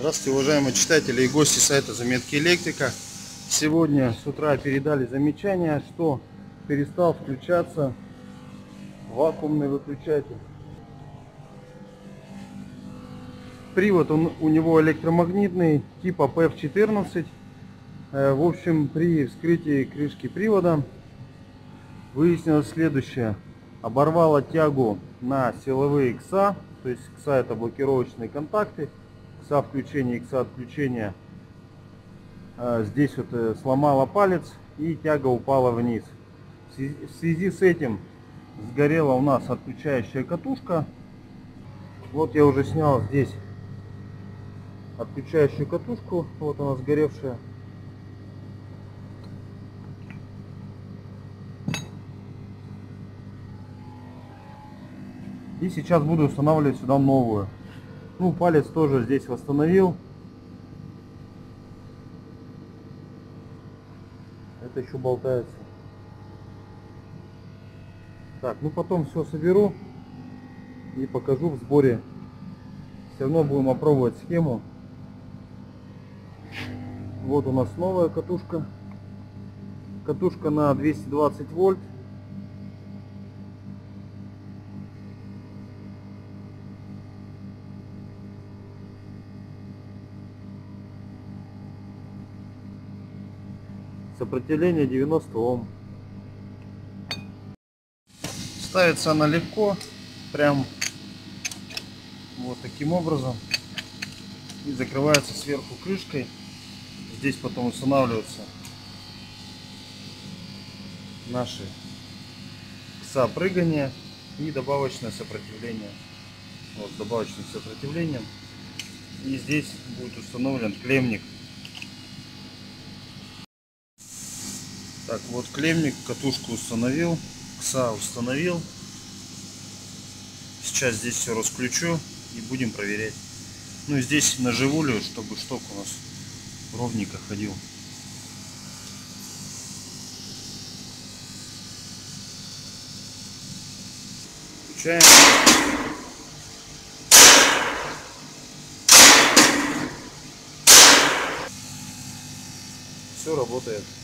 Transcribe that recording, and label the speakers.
Speaker 1: Здравствуйте, уважаемые читатели и гости сайта Заметки Электрика. Сегодня с утра передали замечание, что перестал включаться вакуумный выключатель. Привод у него электромагнитный типа PF14. В общем, при вскрытии крышки привода выяснилось следующее. Оборвало тягу на силовые икса, то есть икса это блокировочные контакты, икса включения, икса отключения. Здесь вот сломала палец и тяга упала вниз. В связи с этим сгорела у нас отключающая катушка. Вот я уже снял здесь отключающую катушку, вот она сгоревшая. И сейчас буду устанавливать сюда новую. Ну, палец тоже здесь восстановил. Это еще болтается. Так, ну потом все соберу и покажу в сборе. Все равно будем опробовать схему. Вот у нас новая катушка. Катушка на 220 вольт. Сопротивление 90 Ом. Ставится она легко, прям вот таким образом, и закрывается сверху крышкой. Здесь потом устанавливаются наши икса прыгания и добавочное сопротивление. Вот с добавочным сопротивлением. И здесь будет установлен клеммник. Так, вот клеммник, катушку установил, икса установил. Сейчас здесь все расключу и будем проверять. Ну и здесь наживулю, чтобы шток у нас ровненько ходил. Включаем. Все работает.